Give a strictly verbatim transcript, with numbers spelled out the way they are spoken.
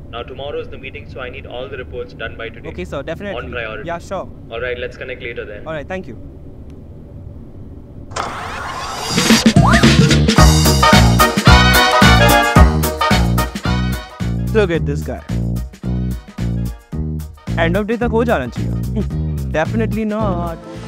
Now tomorrow is the meeting, so I need all the reports done by today. Okay, sir, definitely. On priority. Yeah, sure. All right, let's connect later then. All right, thank you. Look at this guy. End of day तक हो जाना चाहिए. Definitely not.